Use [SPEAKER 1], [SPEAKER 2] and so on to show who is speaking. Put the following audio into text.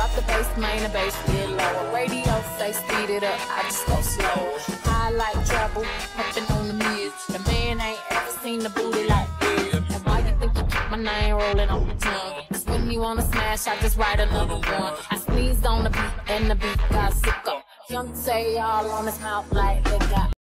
[SPEAKER 1] drop the bass, main the bass get lower. Radio say speed it up, I just go slower. I like trouble, pumping on the mids. The man ain't ever seen the booty like this. And why you think you keep my name rolling on the tongue? Cause when you wanna smash, I just write another one. I sneezed on the beat and the beat got sick up. Young say all on his mouth like they got